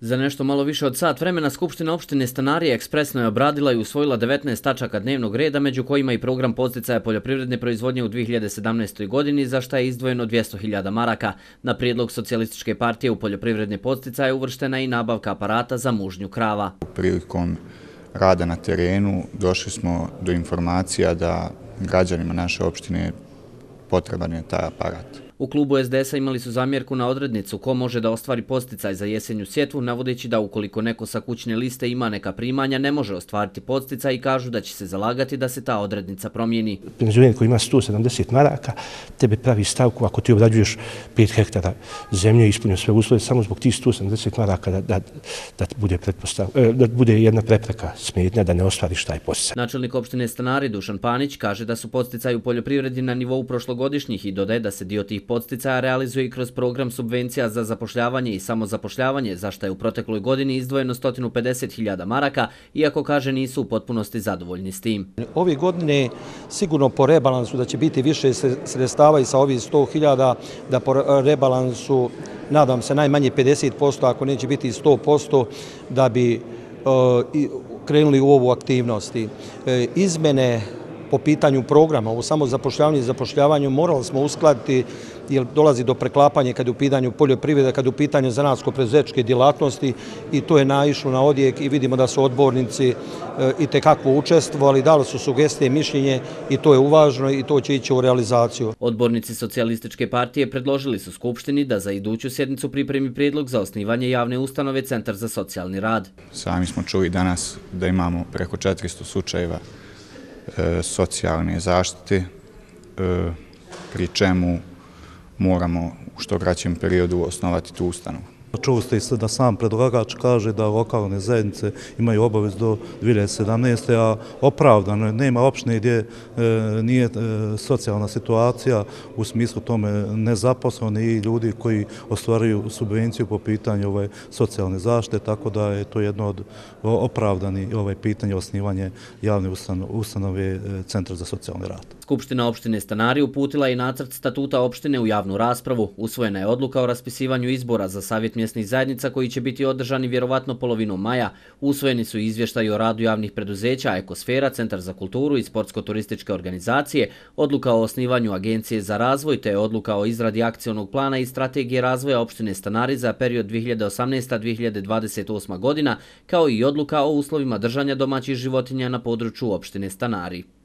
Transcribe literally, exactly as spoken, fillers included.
Za nešto malo više od sat vremena Skupština opštine Stanari ekspresno je obradila i usvojila devetnaest tačaka dnevnog reda, među kojima i program podsticaja poljoprivredne proizvodnje u dvije hiljade sedamnaestoj. godini, za šta je izdvojeno dvjesto hiljada maraka. Na prijedlog Socijalističke partije u poljoprivredne podsticaje uvrštena i nabavka aparata za mužnju krava. Prilikom rada na terenu došli smo do informacija da građanima naše opštine potreban je taj aparat. U klubu es de es a imali su zamjerku na odrednicu ko može da ostvari podsticaj za jesenju sjetvu, navodeći da ukoliko neko sa kućne liste ima neka primanja, ne može ostvariti podsticaj i kažu da će se zalagati da se ta odrednica promijeni. Penzioner koji ima sto sedamdeset maraka, tebe pravi stavku ako ti obrađuješ pet hektara zemlje i ispunio sve uslove, samo zbog tih sto sedamdeset maraka da, da, da, bude da bude jedna prepreka smetnja da ne ostvariš taj podsticaj. Načelnik opštine Stanari Dušan Panić kaže da su podsticaji u poljoprivredi na nivou prošlogodišnjih i dodaje da se dio tih podsticaja realizuje i kroz program subvencija za zapošljavanje i samozapošljavanje, za što je u protekloj godini izdvojeno sto pedeset hiljada maraka, iako kaže nisu u potpunosti zadovoljni s tim. Ove godine sigurno po rebalansu da će biti više sredstava i sa ovih sto hiljada, da po rebalansu nadam se najmanje pedeset posto, ako neće biti sto posto, da bi uh, krenuli u ovu aktivnosti. E, izmene po pitanju programa, ovo samo zapošljavanje i zapošljavanju, morali smo uskladiti jer dolazi do preklapanja kad je u pitanju poljoprivreda, kad je u pitanju zanatsko-preduzetničke djelatnosti i to je naišlo na odjek i vidimo da su odbornici i tekako učestvovali, dali su sugestije, mišljenje i to je uvaženo i to će ići u realizaciju. Odbornici Socijalističke partije predložili su Skupštini da za iduću sjednicu pripremi prijedlog za osnivanje javne ustanove Centar za socijalni rad. Sami smo čuli danas da imamo preko četiristo slučajeva e, socijalne zaštite, e, pri čemu moramo u što kraćem periodu osnovati tu ustanovu. Čuli ste da sam predlagač kaže da lokalne zajednice imaju obavez do dvije hiljade sedamnaeste. a opravdano nema opštine gdje e, nije e, socijalna situacija u smislu tome nezaposleni i ljudi koji ostvaruju subvenciju po pitanju ove socijalne zaštite, tako da je to jedno od opravdanih ovaj pitanja osnivanje javne ustanove Centra za socijalni rad. Skupština opštine Stanari uputila i nacrt statuta opštine u javnu raspravu. Usvojena je odluka o raspisivanju izbora za savjet mjesnih zajednica koji će biti održani vjerovatno polovinom maja. Usvojeni su izvještaji o radu javnih preduzeća, Ekosfera, Centar za kulturu i sportsko-turističke organizacije, odluka o osnivanju Agencije za razvoj te odluka o izradi akcionog plana i strategije razvoja opštine Stanari za period dvije hiljade osamnaesta do dvije hiljade dvadeset osma. godina, kao i odluka o uslovima držanja domaćih životinja na području opštine Stanari.